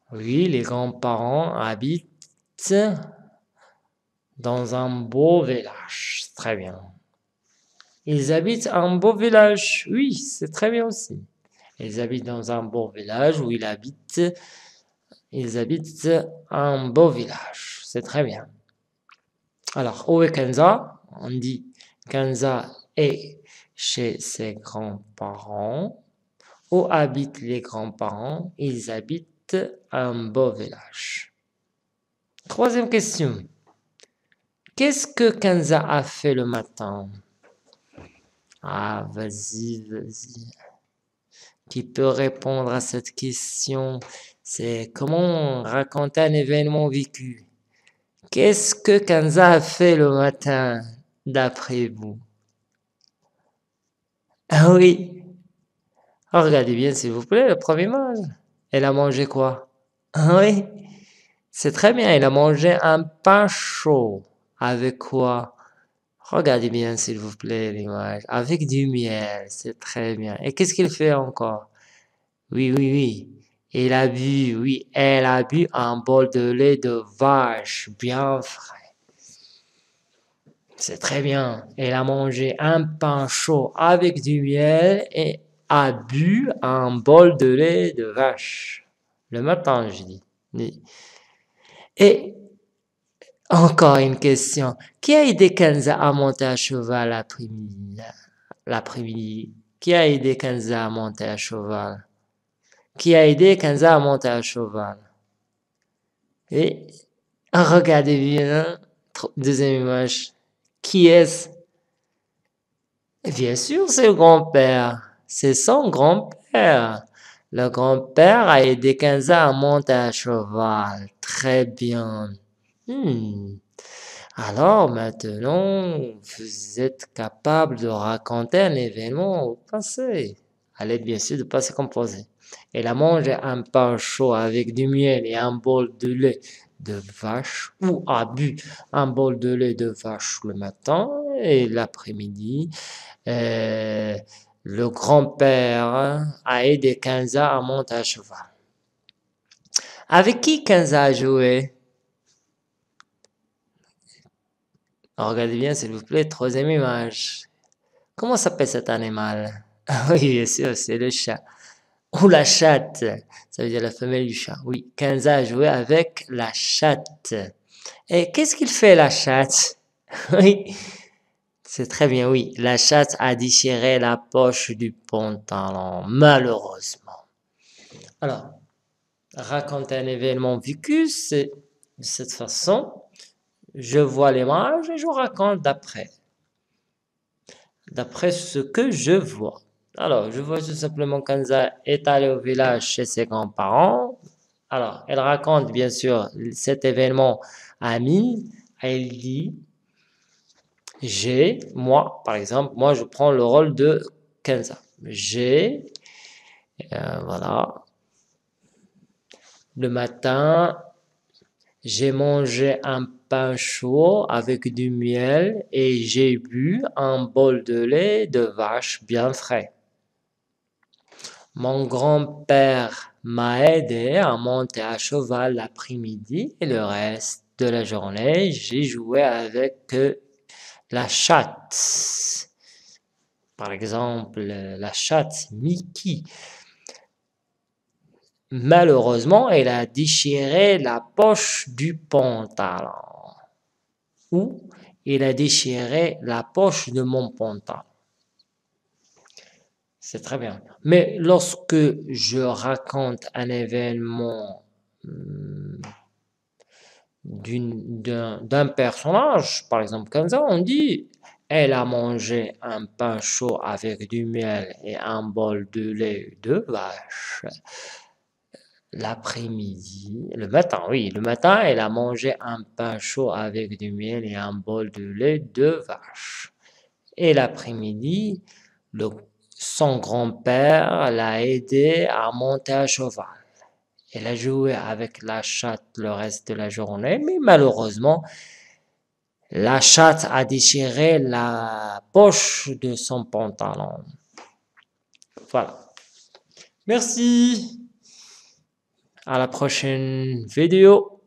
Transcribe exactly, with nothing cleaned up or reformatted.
Oui, les grands-parents habitent dans un beau village. Très bien. Ils habitent un beau village. Oui, c'est très bien aussi. Ils habitent dans un beau village où ils habitent. Ils habitent un beau village. C'est très bien. Alors, où est Kenza? On dit Kenza est chez ses grands-parents. Où habitent les grands-parents? Ils habitent un beau village. Troisième question. Qu'est-ce que Kenza a fait le matin? Ah, vas-y, vas-y. Qui peut répondre à cette question? C'est comment raconter un événement vécu. Qu'est-ce que Kenza a fait le matin, d'après vous? Ah oui. Ah, regardez bien, s'il vous plaît, le premier image. Elle a mangé quoi? Ah oui. C'est très bien, elle a mangé un pain chaud. Avec quoi? Regardez bien, s'il vous plaît, l'image. Avec du miel, c'est très bien. Et qu'est-ce qu'il fait encore? Oui, oui, oui. Elle a bu, oui, elle a bu un bol de lait de vache bien frais. C'est très bien. Elle a mangé un pain chaud avec du miel et a bu un bol de lait de vache. Le matin, je dis. Oui. Et encore une question. Qui a aidé Kenza à monter à cheval l'après-midi? L'après-midi. Qui a aidé Kenza à monter à cheval? Qui a aidé Kenza à monter à cheval? Et regardez bien, deuxième image. Qui est-ce? Bien sûr, c'est le grand-père. C'est son grand-père. Le grand-père a aidé Kenza à monter à cheval. Très bien. Hmm. Alors maintenant, vous êtes capable de raconter un événement au passé. À l'aide bien sûr de passé composé. Elle a mangé un pain chaud avec du miel et un bol de lait de vache, ou a bu un bol de lait de vache le matin et l'après-midi. Euh, le grand-père a aidé Kenza à monter à cheval. Avec qui Kenza a joué? Regardez bien, s'il vous plaît, troisième image. Comment s'appelle cet animal? Ah oui, bien sûr, c'est le chat. Ou la chatte. Ça veut dire la femelle du chat. Oui, Kenza a joué avec la chatte. Et qu'est-ce qu'il fait, la chatte? Oui, c'est très bien, oui. La chatte a déchiré la poche du pantalon, malheureusement. Alors, raconter un événement vécu, c'est de cette façon. Je vois l'image et je raconte d'après. D'après ce que je vois. Alors, je vois tout simplement Kenza est allée au village chez ses grands-parents. Alors, elle raconte bien sûr cet événement à Amine. Elle dit, j'ai, moi, par exemple, moi je prends le rôle de Kenza. J'ai, euh, voilà, le matin, j'ai mangé un pain chaud avec du miel et j'ai bu un bol de lait de vache bien frais. Mon grand-père m'a aidé à monter à cheval l'après-midi et le reste de la journée, j'ai joué avec la chatte. Par exemple, la chatte Mickey. Malheureusement, elle a déchiré la poche du pantalon. Ou il a déchiré la poche de mon pantalon. C'est très bien. Mais lorsque je raconte un événement hum, d'un, d'un personnage, par exemple Kenza, on dit elle a mangé un pain chaud avec du miel et un bol de lait de vache. L'après-midi, le matin, oui, le matin, elle a mangé un pain chaud avec du miel et un bol de lait de vache. Et l'après-midi, le, son grand-père l'a aidé à monter à cheval. Elle a joué avec la chatte le reste de la journée, mais malheureusement, la chatte a déchiré la poche de son pantalon. Voilà. Merci. À la prochaine vidéo.